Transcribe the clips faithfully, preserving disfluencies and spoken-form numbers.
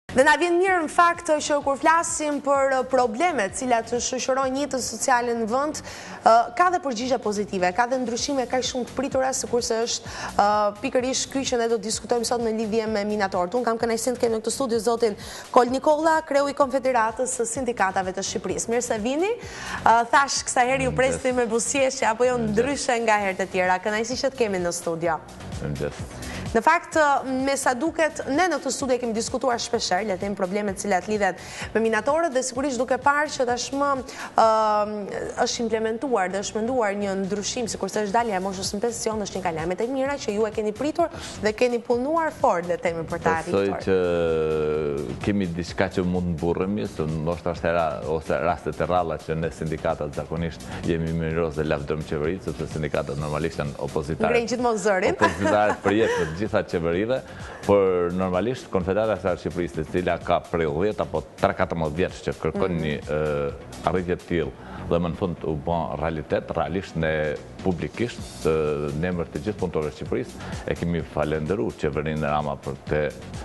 Dhe na vjen mirë në fakt që kur flasim për problemet cilat shoqërojnë jetën sociale në vend, ka dhe përgjigje pozitive, ka dhe ndryshime kaq shumë të pritura, sikurse është pikërisht ky që ne do të diskutojmë sot në lidhje me minatorët. Unë kam kënaqësinë të kem në këtë studio zotin Kol Nikolla, kreu i Konfederatës së Sindikatave të Shqipërisë. Mirë se vini. Thash kësaj herë ju presim me buzëqeshje apo jo ndryshe nga herët e tjera. Kënaqësi që të kemi në studio. Në fakt, me sa duket, ne në këtë studio kemi diskutuar shpeshherë, le të themi problemet cilat lidhen me minatorët dhe sigurisht duke parë që tashmë është implementuar dhe është menduar një ndryshim, sikurse është dalja e moshës në pension, është një nga lajmet e mira që ju e keni pritur dhe keni punuar fort le të themi për ta arritur. Besoj që kemi diçka që mund të burremi, se ndoshta është era ose rastet e rralla që ne sindikatat zakonisht jemi mirëros dhe lavdërojmë qeveritë, sepse sindikatat normalisht janë opozitare. Ngrenë gjithmonë zërin. Opozitare përjetën të gjitha qeverive, por normalisht Konfederata e Shqipërisë, e cila ka prej dhjetë apo tre katërmbëdhjetë vjeç që kërkon një arritje të tillë dhe më në fund u bën realitet, realisht ne publikisht në emër të gjithë punëtorëve të Shqipërisë e kemi falendëruar qeverinë e Rama për të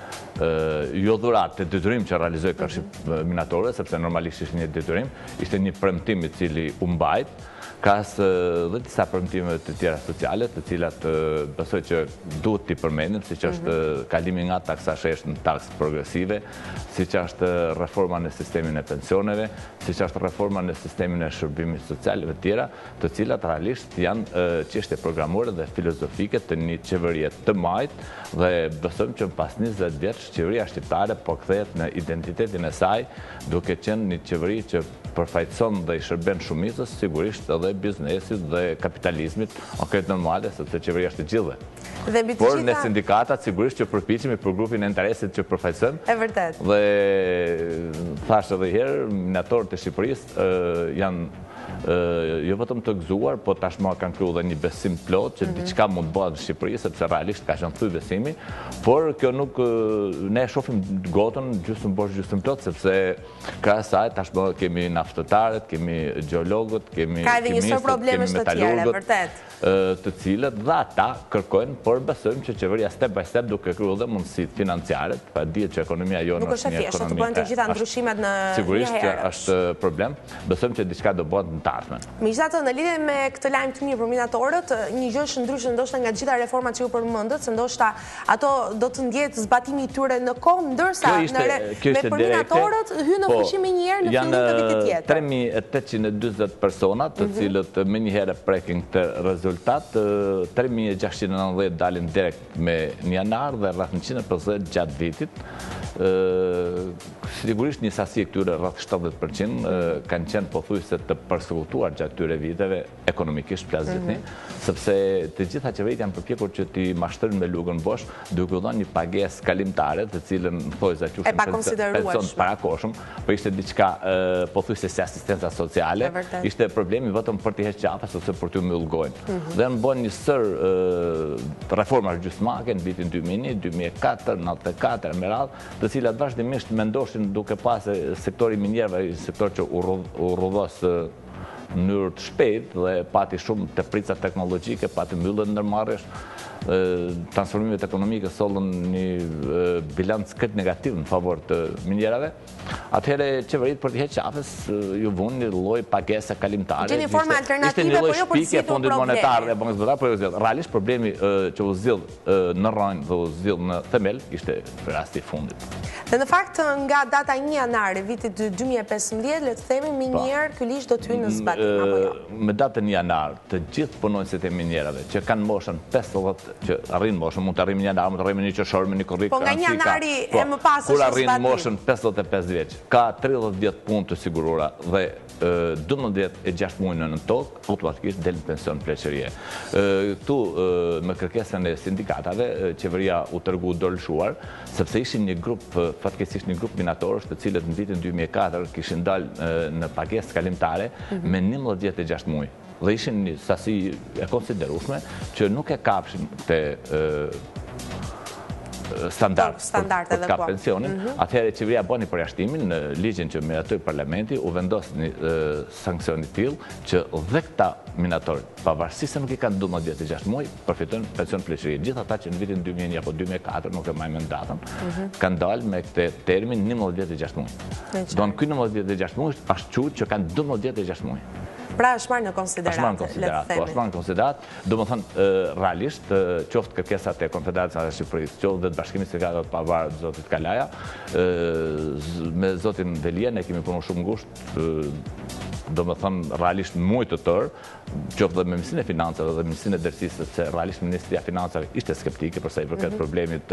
jo dhurat të detyrim që realizoi kërshim minatorëve, sepse normalisht ishte një detyrim, ishte një premtim i cili u mbajt, kas dhe disa premtime të tjera sociale, të cilat besoj që duhet t'i përmendim, si që është kalimi nga taksa shesh në taksë progresive, si që është reforma në sistemin e pensioneve, si që është reforma në sistemin e shërbimit sociale dhe tjera, të cilat realisht janë çështje programore dhe filozofike të një qeverie të majt, dhe besojmë që pas njëzet vjeç qeveria shqiptare po kthehet në identitetin e saj, duke qenë një qeveri që përfaqëson dhe i shërben shumicës, sigurisht edhe biznesit dhe kapitalizmit, okej normale, sepse qeveria është e gjithëve. Por ne sindikatat sigurisht që përpiqemi për grupin e interesit që përfaqësojmë. E vërtet. Dhe thash edhe herë, minatorët e Shqipërisë janë jo vetëm të gëzuar, po tashmë kanë kriju dhe një besim plot që diçka mund të bëhet në Shqipëri, sepse realisht ka qenë thyr besimi, por kjo nuk ne shohim gotën gjysmë bosh gjysmë plot, sepse krahas saj tashmë kemi naftëtarët, kemi gjeologët, kemi kimistët, kemi metalurgët, të cilët dhe ata kërkojnë, por besojmë që qeveria step by step duke kriju dhe mundësit financiare, pa dihet që ekonomia jonë është një ekonomi. Të bëhen të gjitha ndryshimet në një sigurisht që është problem, besojmë që diçka do bëhet në të ardhmen. Megjithatë, në lidhje me këtë lajm të mirë për minatorët, një gjë është ndryshe ndoshta nga gjitha reformat që ju përmendët, se ndoshta ato do të ndjetë zbatimi i tyre në kohë, ndërsa me për minatorët hyn në fuqi më një herë në fillim të vitit tjetër. tre mijë e tetëqind e dyzet persona, të cilët më një herë prekin këtë rezultat, tre mijë e gjashtëqind e nëntëdhjetë dalin direkt me në janar dhe rreth njëqind e pesëdhjetë gjatë vitit. Sigurisht një sasi e këtyre rreth shtatëdhjetë përqind kanë qenë pothuajse të përsekutuar gjatë këtyre viteve ekonomikisht plas gjithni, sepse të gjitha qeveritë janë përpjekur që t'i mashtrojnë me lugën bosh, duke u dhënë një pagesë kalimtare, të cilën thojza quhen pension parakoshëm, po ishte diçka pothuajse si asistenca sociale, ishte problemi vetëm për të hequr qafës ose për t'u mbyll gojën. Dhe në bën një sër reformash gjysmake në vitin dy mijë e një, dy mijë e katër, nëntëdhjetë e katër me radhë, të cilat vazhdimisht mendoshin duke pasë sektori minjerëve, sektor që u rrudhos në mënyrë të shpejtë dhe pati shumë teprica teknologjike, pati mbyllje ndërmarrjesh, transformimet ekonomike sollën një bilanc këtë negativ në favor të minjerave. Atëherë qeveritë për të hequr qafës ju vënë një lloj pagese kalimtare. Gjeni forma alternative, por jo për shpikje e Fondit Monetar dhe Bankës Vendore, por jo zgjidh. Realisht problemi që u zgjidh në rrojnë dhe u zgjidh në themel ishte rasti i fundit. Dhe në fakt nga data një janar e vitit dy mijë e pesëmbëdhjetë, le të themi më një herë ky ligj do të hyjë në zbatim apo jo? Me datën një janar, të gjithë punonësit e minjerave që kanë moshën pesëdhjetë që arrin moshën, mund të arrin një janar, mund të arrin një qershor, me një korrik. Po nga një janari e më pas kur arrin moshën pesëdhjetë e pesë vjeç, ka tridhjetë vjet punë të siguruara dhe dymbëdhjetë e gjashtë muaj në tokë, automatikisht del në pension pleqërie. Këtu me kërkesën e sindikatave, qeveria u tregu dolshuar, sepse ishin një grup, fatkeqësisht një grup minatorësh, të cilët në vitin dy mijë e katër kishin dalë në pagesë kalimtare me njëmbëdhjetë vjet e gjashtë muaj. Dhe ishin një sasi e konsiderueshme që nuk e kapshin te standard standarde për të kapë pensionin, atëherë qeveria bën një përjashtimin në ligjin që miratoi parlamenti, u vendos një sankcion i tillë që dhe këta minatorë, pavarësisht se nuk i kanë dymbëdhjetë vjet e gjashtë muaj, përfitojnë pension pleqërie. Gjithë ata që në vitin dy mijë e një apo dy mijë e katër, nuk e mbaj mend datën, kanë dalë me këtë termin njëmbëdhjetë vjet e gjashtë muaj. Do në ky njëmbëdhjetë vjet e gjashtë muaj është quajtur që kanë dymbëdhjetë vjet e gjashtë muaj. Pra është marrë në konsiderat, le të themi. është marrë në konsiderat, do më thënë, realisht, qoftë kërkesat e Konfederatës së Shqipërisë, qoftë dhe të Bashkimit Sindikatave të Pavarur të zotit Kalaja, me zotin Velia ne kemi punuar shumë ngushtë, do më thënë, realisht muaj të tërë, qoftë dhe me Ministrinë e Financave dhe Ministrinë e Drejtësisë, sepse realisht Ministria e Financave ishte skeptike për sa i përket problemit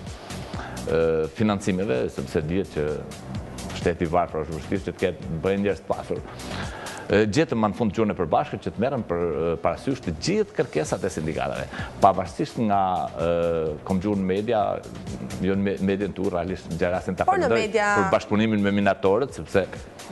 të financimeve, sepse dihet që shteti i varfër është vështirë që të ketë bëjnë njerëz të pasur. Gjetëm më në fund gjurën e përbashkët që të merrem për parasysh të gjithë kërkesat e sindikatave. Pavarësisht nga kom gjurën media, jo në median tu, realisht në gjerasin të falenderoj për bashkëpunimin me minatorët, sepse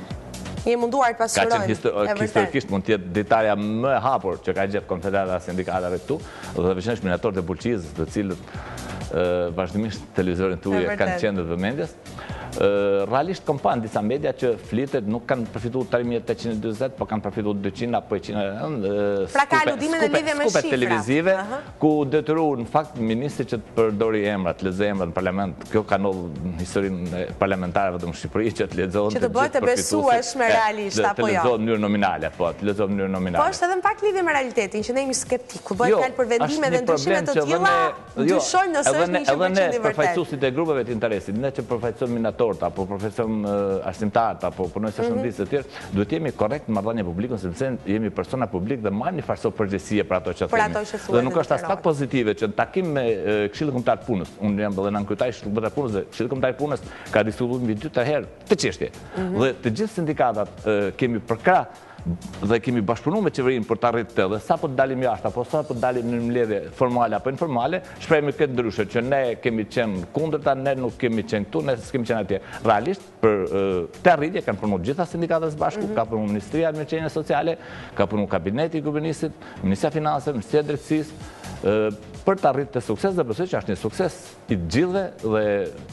je munduar të pasurojnë. Ka qenë historikisht mund të jetë detajja më e hapur që ka gjetë Konfederata e Sindikatave këtu, dhe veçanërisht minatorët e Bulqizës, të cilët vazhdimisht televizorin tuaj kanë qenë në vëmendjes. Realisht kom pa në disa media që flitet nuk kanë përfituar tre mijë e tetëqind e dyzet, po kanë përfituar dyqind apo njëqind pra ka aludime në lidhje me skupet televizive, ku detyruar në fakt ministri që të përdori emrat, të lexojë emrat në parlament. Kjo ka ndodhur në historinë parlamentare vetëm në Shqipëri që të lexohen që të bëhet të besueshme realisht apo jo. Të lexohen në mënyrë nominale, po, të lexohen në mënyrë nominale. Po është edhe në pak lidhje me realitetin, që ne jemi skeptik, ku bëhet fjalë për vendime dhe ndryshime të tilla, dyshojnë nëse është një edhe ne përfaqësuesit e grupeve të interesit, ne që përfaqësojmë minatorët apo përfaqësojmë arsimtarët apo punonjësit e shëndetësisë të tjerë, duhet jemi korrekt në marrëdhënie publike sepse jemi persona publik dhe marrim një farë përgjegjësie për ato që themi. Dhe nuk është as pak pozitive që në takim me Këshillin Kombëtar të Punës, unë jam edhe nënkyetari i Këshillit Kombëtar të Punës dhe Këshilli Kombëtar i Punës ka diskutuar mbi dy herë të çështje. Dhe të gjithë sindikatat kemi përkrah dhe kemi bashkëpunuar me qeverinë për të arritur të dhe sa po të dalim jashtë apo sa po të dalim në mbledhje formale apo informale, shprehemi këtë ndryshe që ne kemi qenë kundërta, ne nuk kemi qenë këtu, ne s'kemi qenë atje. Realisht për këtë arritje kanë punuar gjitha sindikatat së bashku, ka punuar Ministria e Mirëqenies Sociale, ka punuar Kabineti i Kryeministit, Ministria e Financave, Ministria e Drejtësisë për të arritur të sukses dhe besoj që është një sukses i gjithëve dhe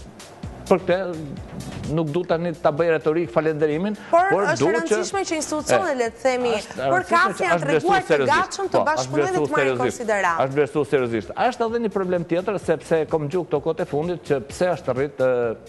për këtë nuk du tani ta bëj retorik falenderimin, por është e rëndësishme që institucionet, le të themi, përkatëse janë treguar të gatshëm të bashkëpunojnë dhe të marrin konsiderat. Është vlerësuar seriozisht. Është edhe një problem tjetër sepse kom gjuar këto kohë të fundit që pse është rrit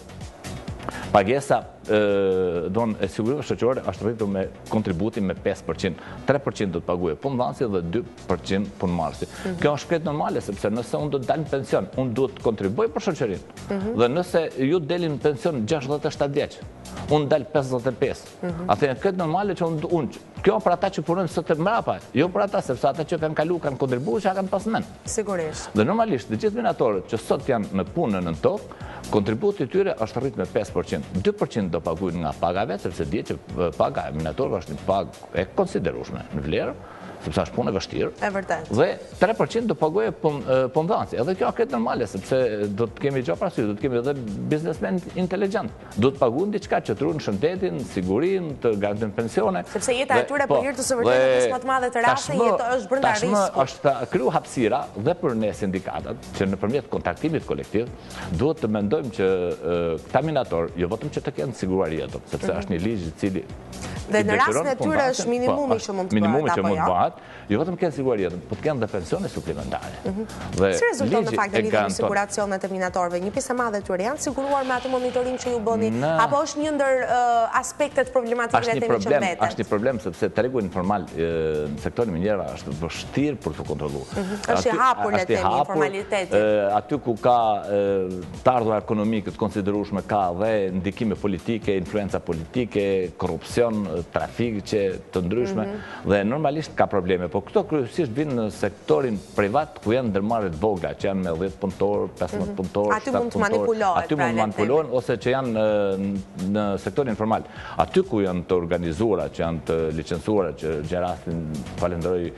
pagesa e sigurimeve shoqërore është rritur me kontributin me pesë përqind. tre përqind do të paguajë punëdhënësi dhe dy përqind punëmarrësi. Kjo është krejt normale sepse nëse unë do të dal në pension, unë duhet të kontribuoj për shoqërinë. Dhe nëse ju delin në pension gjashtëdhjetë e shtatë vjeç, unë dal pesëdhjetë e pesë. Atëherë krejt normale që unë unë kjo për ata që punojnë sot e mbrapa, jo për ata sepse ata që kanë kaluar kanë kontribuar, që kanë pas mend. Sigurisht. Dhe normalisht të gjithë minatorët që sot janë në punën në tokë, kontributi i tyre është rrit me pesë përqind. dy përqind do paguajnë nga paga vetë, sepse dihet që paga e minatorëve është një pagë e konsiderueshme në vlerë, sepse është punë e vështirë. E vërtet. Dhe tre përqind do paguajë punëdhënësi. Edhe kjo është normale sepse do të kemi gjë parasysh, do të kemi edhe biznesmen inteligjent. Do të paguajnë diçka që truan shëndetin, sigurinë, të garantojnë pensione. Sepse jeta e tyre për hir të së vërtetës më të madhe të rasteve jetë është brenda riskut. Tashmë është kriju hapësira dhe për ne sindikatat që nëpërmjet kontraktimit kolektiv duhet të mendojmë që këta minator jo vetëm që të kenë siguruar jetën, sepse është një ligj i cili dhe në rastin e tyre është minimumi që mund të bëhet. Minimumi që mund të bëhet, jo vetëm kenë siguruar jetën, por të kenë dhe pensione suplementare. Si rezulton në fakt në lidhje me siguracionet e minatorëve? Një pjesë e madhe e tyre janë siguruar me atë monitoring që ju bëni, apo është një ndër aspektet problematike të themi që mbetet? Është një problem sepse tregu informal në sektorin minjerave është vështirë për të kontrolluar. Është i hapur le të themi informaliteti. Aty ku ka të ardhurat ekonomike të konsiderueshme ka dhe ndikime politike, influenca politike, korrupsion, trafik që të ndryshme dhe normalisht ka probleme, po këto kryesisht vinë në sektorin privat ku janë ndërmarrjet vogla që janë me dhjetë punëtor, pesëmbëdhjetë punëtor, aty mund të manipulohen, aty mund të manipulohen ose që janë në sektorin informal. Aty ku janë të organizuara, që janë të licencuara, që gjë rastin falenderoj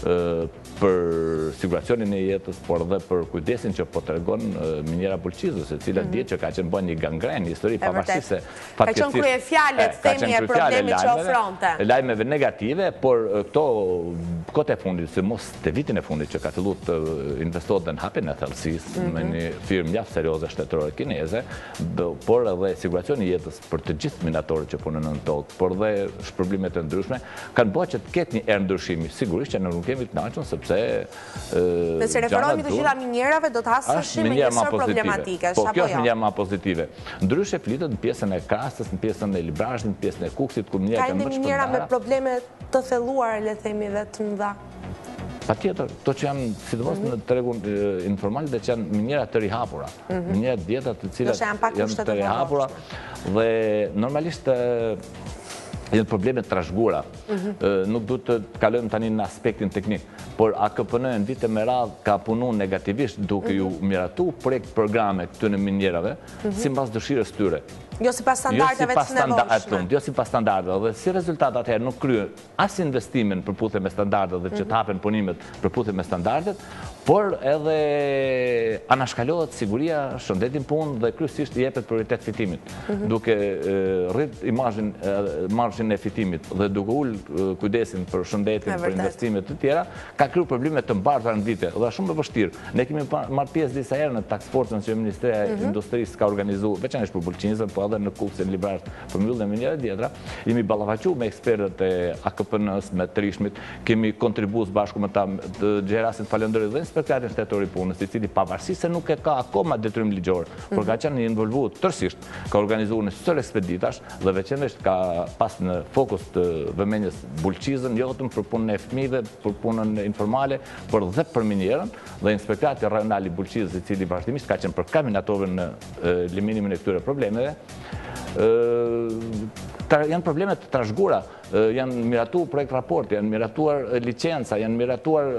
për siguracionin e jetës, por dhe për kujdesin që po të regon minjera bulqizës, e cila djetë që ka qenë bën një gangren, një histori pavarësisht se ka qenë krye fjallet, themi e problemi që ofronte. Lajmeve negative, por këto kote e fundit, si mos të vitin e fundit që ka fillu të investohet dhe në hapin e thellësisë me një firmë mjaft serioze shtetërore kineze, por edhe siguracioni i jetës për të gjithë minatorët që punën në tokë, por dhe shpërblimet e ndryshme, kanë bërë që të ketë një erë ndryshimi. Sigurisht që në nuk kemi të kënaqur sepse nëse referohemi të gjitha minjerave do të hasëshim me njësër problematike. Po kjo është minjera më pozitive. Ndryshe flitet në pjesën e krastës, në pjesën e librazhit, në pjesën e kuksit, ku minjera kanë më shpërndara. Ka ende minjera me probleme të thelluara, le themi, dhe të mëdha? Pa tjetër, to që janë, sidomos në tregun informal, dhe që janë minjera të rihapura. Minjera djeta të cilat janë të rihapura dhe normalisht janë probleme të trashëguara. Nuk duhet të kalojmë tani në aspektin teknik, por A K P N në vite me radhë ka punu negativisht duke ju miratu projekt programe këtyre minjerave, sipas dëshirës tyre. Jo sipas standardeve të nevojshme. Jo sipas standardeve, dhe si rezultat atëherë nuk kryen as investimin përputhje me standardet dhe që të hapen punimet përputhje me standardet, por edhe anashkalohet siguria, shëndetin punë dhe kryesisht i jepet prioritet fitimit. Duke rrit imazhin e fitimit dhe duke ul kujdesin për shëndetin, për investimet të tjera, ka kryer probleme të mbarta në vite dhe shumë e vështirë. Ne kemi marrë pjesë disa herë në task force-ën që Ministria e Industrisë ka organizuar, veçanërisht për bulqinzën, po edhe në kuksin librazh për mbylljen e minjerave tjetra. Jemi ballavaçuar me ekspertët e A K P N-s, me Trishmit, kemi kontribuar bashkë me ta Gjerasin falenderoj dhe inspektoratin shtetëror i punës, i cili pavarësisht se nuk e ka akoma detyrim ligjor, por ka qenë involvuar tërësisht, ka organizuar në çdo ekspeditash dhe veçanërisht ka pas në fokus të vëmendjes bulqizën, jo vetëm për punën e fëmijëve, për punën informale, por dhe për minjerën, dhe inspektorati rajonal i bulqizës, i cili vazhdimisht ka qenë përkaminator në eliminimin e këtyre problemeve. Janë probleme të trashëguara, janë miratuar projekt raporti, janë miratuar licenca, janë miratuar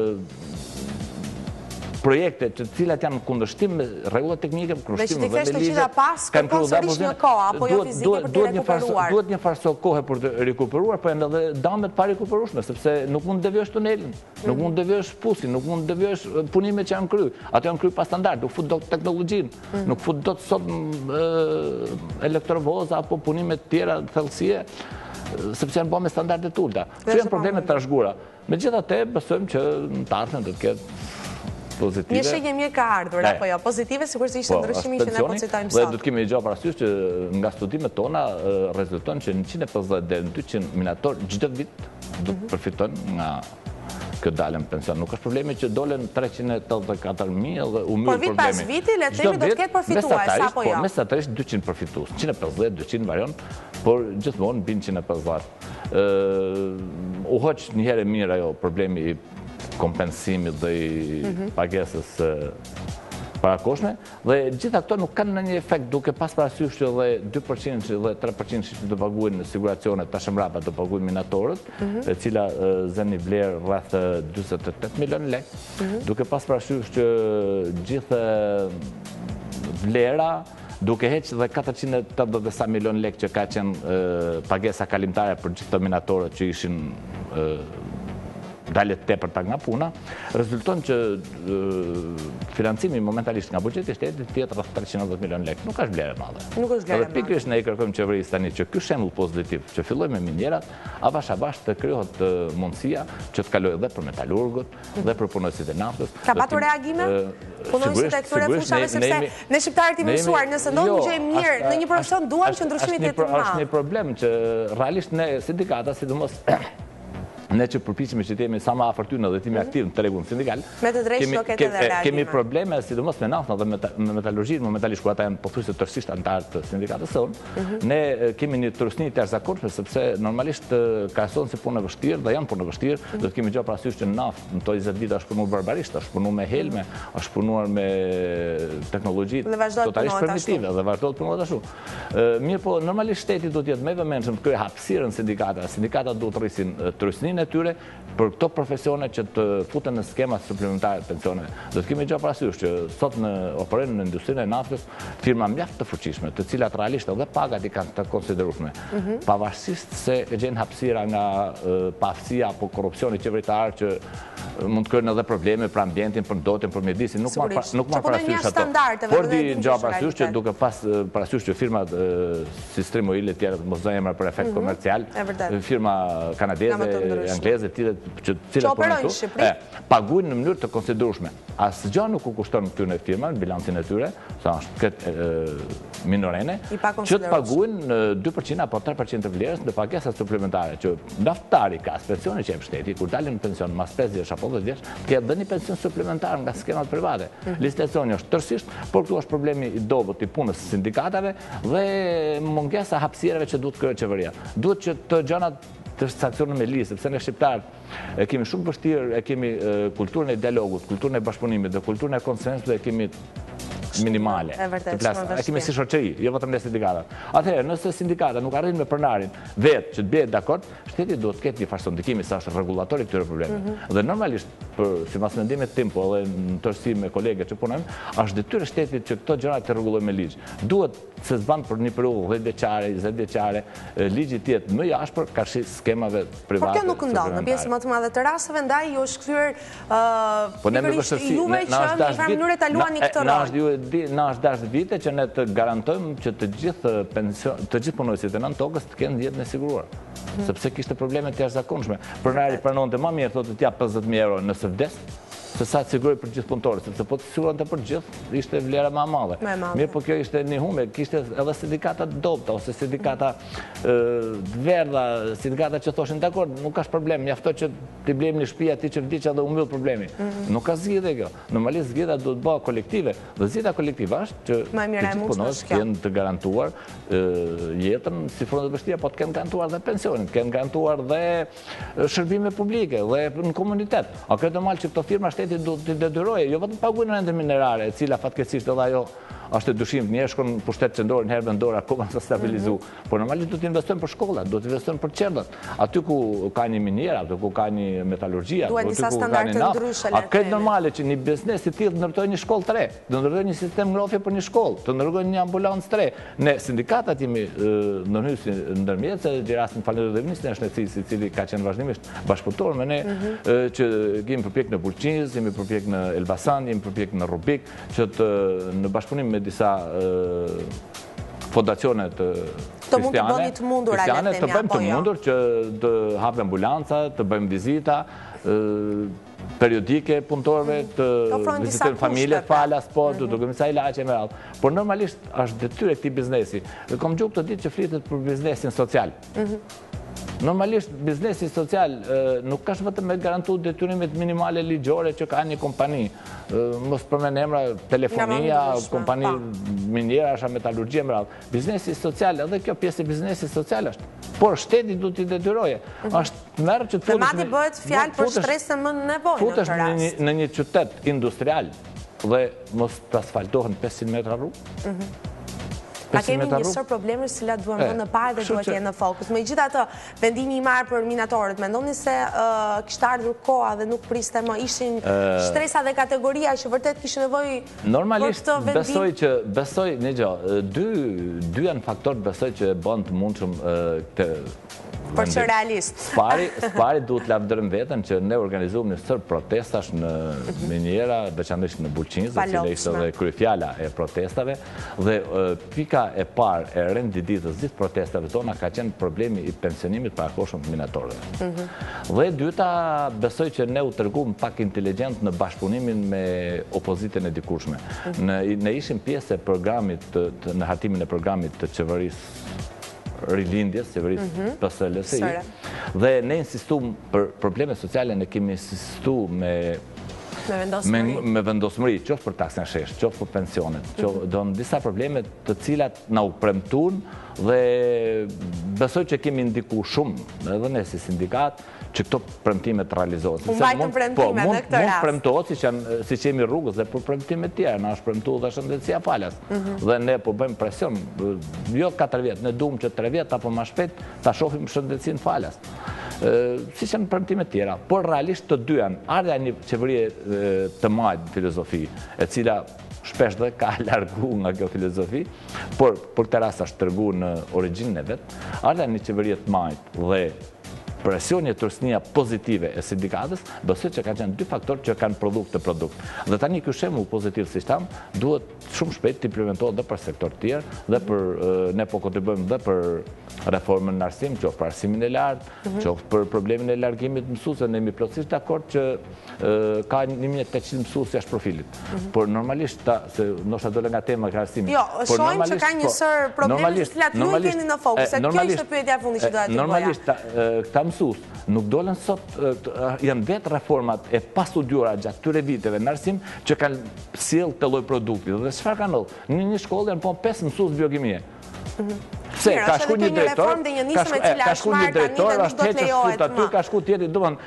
projekte të cilat janë në kundërshtim me rregullat teknike, kundërshtim me vendin e ligjit, kanë kërkuar një kohë apo jo fizike për të rekuperuar. Duhet një farë kohë për të rekuperuar, por janë edhe damet pa rekuperueshme, sepse nuk mund të devijosh tunelin, nuk mund të devijosh pusin, nuk mund të devijosh punimet që janë kryer. Ato janë kryer pa standard, nuk fut dot teknologjinë, nuk fut dot sot elektrovoza apo punime të tjera thellësie, sepse janë bërë me standarde të ulta. Këto janë probleme të trashëguara. Megjithatë, besojmë që në të ardhmen do të ketë pozitive. Një shenjë mirë ka ardhur, apo jo? Pozitive, sigurisht ishte ndryshimi që ne po citojmë sot. Dhe do të kemi gjë parasysh që nga studimet tona rezulton që njëqind e pesëdhjetë deri në dyqind minator çdo vit do të përfitojnë nga kjo dalën pension. Nuk është problemi që dolen treqind e tetëdhjetë e katër mijë dhe u myll problemi. Por vit pas viti, le të themi do të ketë përfitues, apo jo? Mesatarisht dyqind përfitues, njëqind e pesëdhjetë dyqind varion, por gjithmonë bin njëqind e pesëdhjetë. U hoq një herë mirë ajo problemi i kompensimit dhe i pagesës parakoshme, dhe gjitha këto nuk kanë në një efekt duke pas parasysh që dhe dy përqind dhe tre përqind që të paguajnë në siguracionet të shëmrapa të paguajnë minatorët, e cila zën një vlerë rreth dyzet e tetë milion lek, duke pas parasysh që gjithë vlera duke heqë dhe katërqind e tetëdhjetë e sa milion lek që ka qenë pagesa kalimtare për gjithë të minatorët që ishin dalet tepër ta nga puna, rezulton që financimi momentalisht nga buxheti i shtetit tjetër rreth treqind e dhjetë milion lekë. Nuk është vlerë e madhe. Nuk është vlerë e madhe. Dhe pikërisht ne i kërkojmë qeverisë tani që ky shembull pozitiv, që filloj me minjerat, avash avash të krijohet mundësia që të kalojë edhe për metalurgët, dhe për punojësit e naftës. Ka patur reagime? Punojësit e këtyre fushave, sepse ne shqiptarët i mësuar, nëse ndodh një gjë e mirë në një profesion, duam që ndryshimi të jetë i madh. Është një problem që realisht ne sindikata, sidomos ne që përpiqemi që të jemi sa më afër tyre dhe të jemi aktiv në tregun sindikal, me të drejtë do ketë edhe reagime. Kemi probleme sidomos me naftën dhe me metalurgjinë, momentalisht kur ata janë pothuajse tërësisht antarë të sindikatës sonë. Ne kemi një turpsni të jashtëzakonshme sepse normalisht krahasohen si punë e vështirë dhe janë punë e vështirë, do të kemi gjë parasysh që naftë në to njëzet vite është punuar barbarisht, është punuar me helme, është punuar me teknologji totalisht primitive dhe vazhdo të punohet ashtu. Mirë po normalisht shteti do të jetë më i vëmendshëm të kryej hapësirën sindikata, sindikata duhet të rrisin turpsninë e tyre për këto profesione që të futen në skema suplementare pensioneve. Do të kemi gjë parasysh që sot në operojnë në industrinë e naftës firma mjaft të fuqishme, të cilat realisht edhe pagat i kanë të konsiderueshme. Pavarësisht se gjen hapësira nga paaftësia apo korrupsioni qeveritar që mund të krijojnë edhe probleme për ambientin, për ndotin, për mjedisin, nuk marr nuk marr parasysh ato. Por di gjë parasysh që duke pas parasysh që firmat si Stream Oil e tjera mos do emra për efekt komercial, firma kanadeze, angleze, të që cilat punojnë këtu, paguajnë në mënyrë të konsiderueshme. Asgjë nuk u kushton këtyre firmave në bilancin e tyre, sa është këtë minorene, që të paguajnë në dy përqind apo tre përqind të vlerës në pagesa suplementare, që naftari ka pensione që jep shteti, kur dalin në pension mas pesë vjeç apo dhjetë vjeç, ka dhënë pension suplementar nga skemat private. Licitacioni është tërësisht, por këtu është problemi i dobët i punës së sindikatave dhe mungesa hapësirave që duhet kërkojë qeveria. Duhet që të gjërat të sankcionuar me listë, sepse ne shqiptarë e kemi shumë vështirë, e kemi kulturën e dialogut, kulturën e bashkëpunimit dhe kulturën e konsensusit e kemi minimale. E kemi si shoqëri, jo vetëm ne sindikatat. Atëherë, nëse sindikata nuk arrin me pronarin vetë që të bëhet dakord, shteti duhet të ketë një farë ndikimi sa është rregullatori këtyre problemeve. Dhe normalisht, për sipas mendimit tim, po edhe në tërësi me kolegët që punojmë, është detyrë e shtetit që këto gjëra të rregullojë me ligj. Duhet se s'ban për një periudhë dhjetë vjeçare, njëzet vjeçare, ligji të jetë më i ashpër karshi skemave private. Por kjo nuk ndodh, në pjesë më të madhe të rasteve ndaj ju është kthyer pikërisht juve që në një farë mënyrë ta luani këtë rol. Na është dashur vite që ne të garantojmë që të gjithë pension, të gjithë punojësit e nën tokës të kenë jetën e siguruar. Sepse kishte probleme të jashtëzakonshme. Pronari pranonte më mirë, thotë të jap pesëdhjetë mijë euro nëse vdes, se sa të siguroj për gjithë punëtorët, sepse po të siguronte për gjithë, ishte vlera më e madhe. Mirë, po kjo ishte një humbje, kishte edhe sindikata të dobta ose sindikata të verdha, sindikata që thoshin dakord, nuk ka problem, mjafton që ti blejmë një shtëpi aty që vdiq edhe u mbyll problemi. Nuk ka zgjidhje kjo. Normalisht zgjidhja duhet të bëhet kolektive, dhe zgjidhja kolektive është që të gjithë punonjësit të jenë të garantuar jetën si fronte vështira, po të kenë garantuar dhe pensionin, të kenë garantuar dhe shërbime publike dhe në komunitet. A kjo normal që këto firma shteti duhet të detyroje, jo vetëm paguajnë rente minerare, e cila fatkeqësisht edhe ajo është e dyshim, njerëz shkon në pushtet qendror, në herë vendor akoma të stabilizu. Por normalisht duhet të investojnë për shkolla, duhet të investojnë për qendrat. Aty ku ka një minier, aty ku ka një metalurgjia, aty ku ka një naftë, a ka normale që një biznes i tillë të ndërtojë një shkollë tre, të ndërtojë një sistem ngrohtje për një shkollë, të ndërtojë një ambulancë tre. Ne sindikatat jemi ndërhysi ndërmjet, se Gjerasin Falënderimisht është në cilësi i cili ka qenë vazhdimisht bashkëpunëtor me ne, që kemi përpjek në Bulqiz, jemi përpjek në Elbasan, jemi përpjek në Rubik, që të në bashkëpunim me disa fondacione të kristiane, të bëjmë të mundur që të hapë ambulanca, të bëjmë vizita periodike punëtorëve, të vizitojnë familjet falas, po, të dugëmi sa ilaqe me radhë. Por normalisht është detyrë e këtij biznesi. Dhe kom gjuhë këtë ditë që flitet për biznesin social. Normalisht, biznesi social nuk ka vetëm me garantu detyrimet minimale ligjore që ka një kompani. Mos përmend emra, telefonia, kompani minjera, metalurgjia më radhë. Biznesi social, edhe kjo pjesë e biznesi social është. Por shteti duhet t'i detyroje. Është merë që të madhi bëhet fjalë për stresën më nevojë në këtë rast. Futesh në një qytet industrial dhe mos të asfaltohen pesëqind metra rrugë. A kemi njësër probleme që cilat duhet më në parë dhe duhet jenë në fokus. Megjithatë, vendimi i marrë për minatorët, mendoni se kishte ardhur koha dhe nuk priste më, ishin shtresa dhe kategoria që vërtet kishin nevojë për këtë vendim? Normalisht, besoj që, besoj, një gjë, dy janë faktorët besoj që bën të mundshëm këtë për që realist. Spari duhet lavdërëm vetën që ne organizuam një sër protestash në miniera, veçanërisht në Bulqinz, e cila ishte dhe kryefjala e protestave, dhe pika e parë e rendititës gjithë protestave tona ka qenë problemi i pensionimit për akoshëm minatorëve. Dhe dyta, besoj që ne u tërguam pak inteligent në bashkëpunimin me opozitën e dikushme. Ne ishim pjesë e programit, në hartimin e programit të qeverisë rilindjes, qeverisë P S L S I, dhe ne insistum për probleme sociale, ne kemi insistu me me vendosmëri, qoftë për taksën e shesh, qoftë për pensionet, do në disa probleme të cilat na u premtun dhe besoj që kemi ndiku shumë, edhe ne si sindikat, që këto premtime të realizohet. U mbajtën premtime dhe këtë rast. Mund premtohet si që jemi rrugës dhe për premtime tjera, na është premtu dhe shëndetësia falas. Dhe ne po bëjmë presion, jo katër vjetë, ne duhem që tre vjetë apo ma shpejt ta shohim shëndetësin falas. si që në përmtimet tjera, por realisht të dyën, ardha një qeverie të majtë filozofi, e cila shpesh dhe ka largu nga kjo filozofi, por për këtë rast është tërgu në origjinën e vetë, ardha një qeverie të majtë dhe presjoni e tërësnia pozitive e sindikatës, bësë që ka qenë dy faktorë që kanë produkt të produkt. Dhe tani kjo shembull pozitiv si shtam, duhet shumë shpejt të implementohet dhe për sektor tjerë, dhe për, ne po kontribuojmë dhe për reformën në arsim, qoftë për arsimin e lartë, qoftë për problemin e largimit mësuesve, ne jemi plotësisht dakord që ka një mijë e tetëqind mësues jashtë profilit. Por normalisht, se ndoshta dole nga tema ka arsimi. Jo, shohim që ka një sër probleme të cilat ju i keni në fokus, se kjo ishte pyetja e fundit që doja të bëja. Normalisht, këta mësues nuk dolen sot, janë vetë reformat e pastudiuara gjatë këtyre viteve në arsim që kanë sjellë këtë lloj produkti. Dhe çfarë kanë ndodhur? Në një shkollë janë po pesë mësues biokimie. Pse ka shku një drejtor, ka shku një drejtor, është heqës fut aty, ka shku tjetri,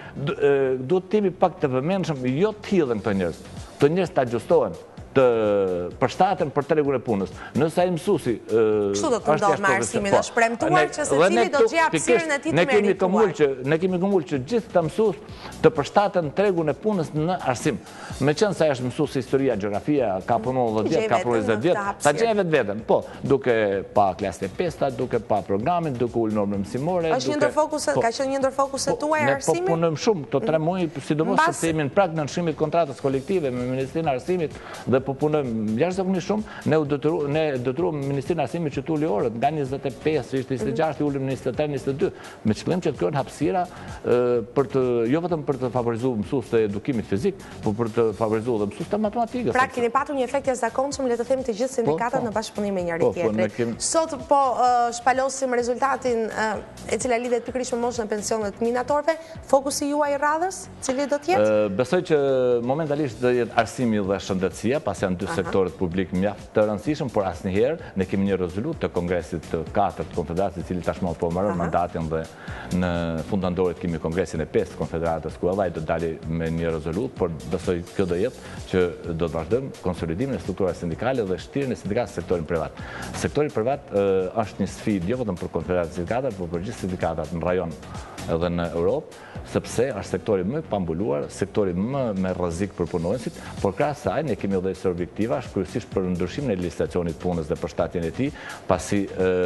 duhet të jemi pak të vëmendshëm, jo të hidhen këto njerëz. Këto njerëz të agjustohen, të përshtaten për tregun e punës. Nëse ai mësuesi kështu do të ndodhë me arsimin, është premtuar që secili do të gjejë hapësirën e tij të merituar. Ne kemi këmbul që gjithë këta mësues të përshtaten tregun e punës në arsim. Meqense ai është mësues historia, gjeografia, ka punuar dhjetë vjet, ka punuar njëzet vjet, ta gjejë vetveten. Po, duke pa klasën e pesta, duke pa programin, duke ulur normën mësimore, është një ndër fokuset, ka qenë një ndër fokuset tuaj arsimi? Ne po punojmë shumë këto tre muaj, sidomos sepse jemi në prag nënshkrimit kontratës kolektive me Ministrinë e Arsimit dhe po punojmë jashtëzakonisht shumë. Ne u detyruam Ministrinë e Arsimit që të ulë orët nga njëzet e pesë, ishte njëzet e gjashtë, ulim njëzet e tetë, njëzet e dy, me qëllim që të krijohen hapësira për të jo vetëm për të favorizuar mësues të edukimit fizik, por për të favorizuar dhe mësues të matematikës. Pra keni patur një efekt jashtëzakonshëm, le të themi të gjithë sindikatët në bashkëpunim me njëri tjetrin. Sot po shpalosim rezultatin e cila lidhet pikërisht me moshën e pensionet minatorëve. Fokusi juaj i radhës, cili do të jetë? Besoj që momentalisht do jetë arsimi dhe shëndetësia, pas janë dy sektorët publik mjaft të rëndësishëm, por asnjëherë ne kemi një rezolutë të Kongresit të katërt të Konfederacisë, i cili tashmë po mbaron mandatin dhe në fund andorit kemi Kongresin e pestë të Konfederatës, ku edhe ai do të dalë me një rezolutë, por besoj kjo do jetë që do të vazhdojmë konsolidimin e strukturave sindikale dhe shtirjen e sindikatës në sektorin privat. Sektori privat është një sfidë jo vetëm për Konfederatën sindikale, por për gjithë sindikatat në rajon edhe në Europë, sepse është sektori më pambuluar, sektori më me rrezik për punonësit, por krahas saj ne kemi edhe sër objektiva, kryesisht për ndryshimin e legjislacionit punës dhe përshtatjen e tij, pasi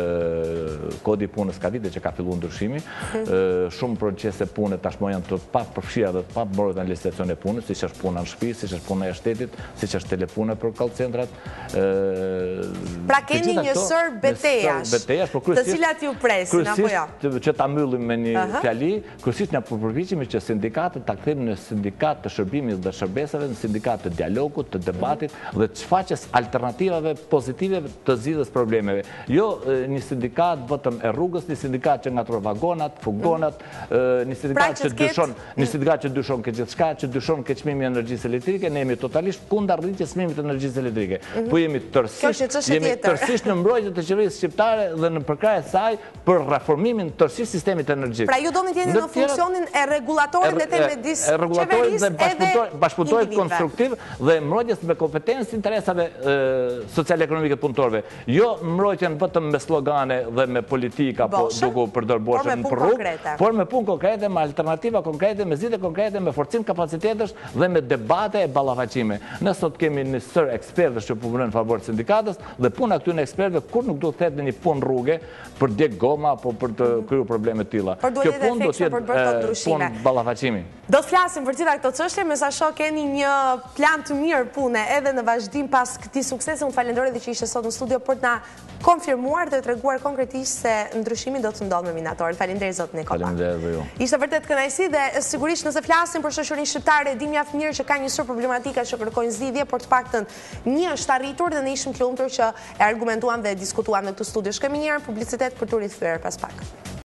kodi i punës ka vite që ka filluar ndryshimi, shumë procese pune tashmë janë të papërfshira dhe të papërmbrojtura në legjislacionin e punës, siç është puna në shtëpi, siç është puna e shtetit, siç është telepuna për call centrat. Pra keni një sër betejash, të cilat ju presin apo jo? Që ta mbyllim me një fjali, kryesisht ne përpiqemi që sindikatët ta kthejmë në sindikat të shërbimit dhe shërbesave, në sindikat të dialogut, të debatit dhe të shfaqjes alternativave pozitive të zgjidhjes problemeve. Jo një sindikat vetëm e rrugës, një sindikat që ngatron vagonat, fugonat, një sindikat që dyshon, një sindikat që dyshon ke gjithçka, që dyshon ke çmimin e energjisë elektrike. Ne jemi totalisht kundër rritjes çmimit të energjisë elektrike. Po jemi tërësisht, jemi tërësisht në mbrojtje të qeverisë shqiptare dhe në përkrahje të saj për reformimin tërësisht sistemit energjik. Pra ju doni të jeni në funksionin e rregullatorit dhe të midis qeverisë edhe bashkëpunëtorit konstruktiv dhe mbrojtjes me kompetencë interesave social-ekonomike të punëtorëve. Jo mbrojtjen vetëm me slogane dhe me politika, po duke u përdorur boshën për rrugë, por me punë konkrete, me alternativa konkrete, me zgjidhje konkrete, me forcim kapacitetesh dhe me debate e ballafaqime. Ne sot kemi një sër ekspertësh që punojnë në favor të sindikatës dhe puna këtyre ekspertëve kur nuk do të thetë në një punë rruge për djeg goma apo për të krijuar probleme të tilla. Kjo punë do të jetë punë ballafaqimi. Do të flasim për gjitha këto çështje, me sa shoh keni një plan të mirë pune edhe në vazhdim pas këtij suksesi. Unë falenderoj edhe që ishte sot në studio për të na konfirmuar dhe treguar konkretisht se ndryshimi do të ndodhë me minatorët. Faleminderit zot Nikolla. Faleminderit edhe ju. Ishte vërtet kënaqësi dhe sigurisht nëse flasim për shoqërinë shqiptare, di mjaft mirë që ka një sër problematika që kërkojnë zgjidhje, por të paktën një është arritur dhe ne ishim të lumtur që e argumentuam dhe diskutuam në këtë studio. Shkojmë një herë publicitet për të rikthyer pas pak.